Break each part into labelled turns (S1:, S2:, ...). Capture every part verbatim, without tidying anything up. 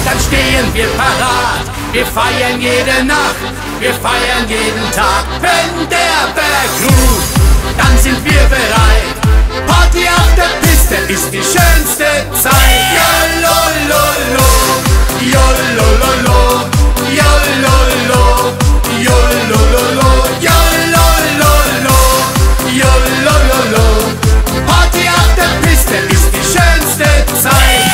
S1: dann stehen wir parat. Wir feiern jede Nacht, wir feiern jeden Tag. Wenn der Berg ruft, dann sind wir bereit. Party auf der Piste ist die schönste Zeit. Jolololo, jolololo, jolololo, jolololo, jolololo, jolololo. Party auf der Piste ist die schönste Zeit.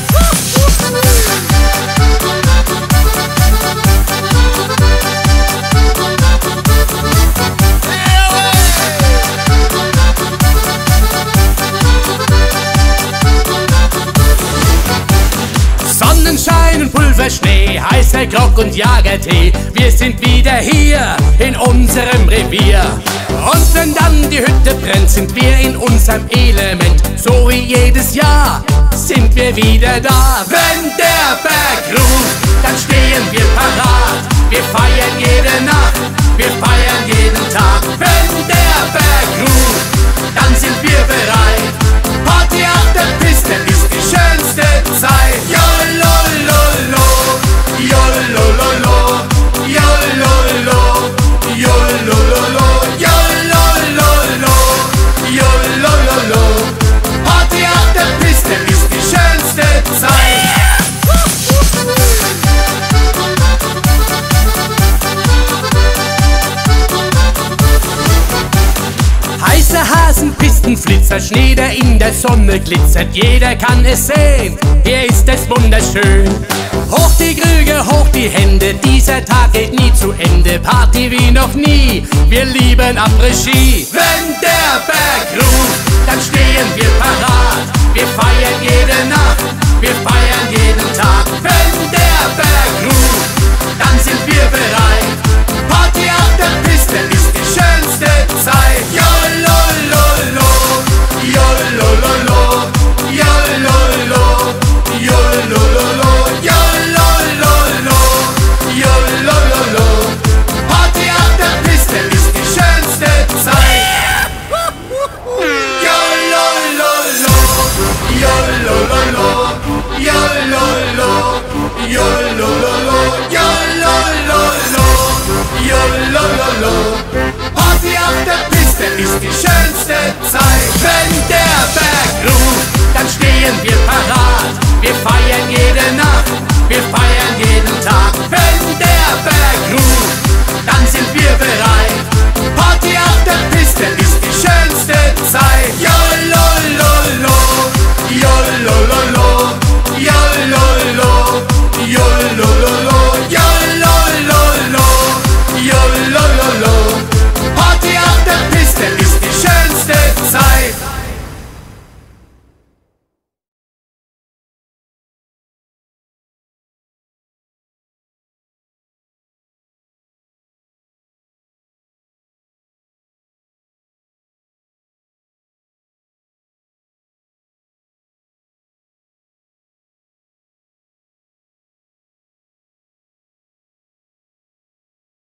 S1: Sonnenschein und Pulverschnee, heißer Grog und Jagertee. Wir sind wieder hier in unserem Revier. Und wenn dann die Hütte brennt, sind wir in unserem Element. So wie jedes Jahr sind wir wieder da. Wenn der Berg ruft, dann stehen wir parat. Wir feiern jede Nacht, wir feiern jeden Tag. Wenn der Berg ruft, dann sind wir bereit. Party auf der Piste ist die schönste Zeit. Jolololo, jolololo, jolololo, jolololo, jolololo, jolololo. Party auf der Piste ist die schönste Zeit. Heiße Hasenpistenflitzer, Schnee, der in der Sonne glitzert. Jeder kann es sehen, hier ist es wunderschön. Hoch die Krüge, hoch die Hände, dieser Tag geht nie zu Ende. Party wie noch nie, wir lieben Après-Ski. Wenn der Berg ruft, dann stehen wir parat. Wir feiern jede Nacht, wir feiern jeden Tag. Wenn der Berg ruft, dann sind wir bereit. Party auf der Piste ist die schönste Zeit. Jolololo, jolololo, jolololo, jolololo, jolololo, jolololo. Party auf der Piste ist die schönste Zeit. Jolololo, jolololo, jolololo, jolololo, jolololo, jolololo. Party auf der Piste ist die schönste Zeit. Wenn der Berg ruft, dann stehen wir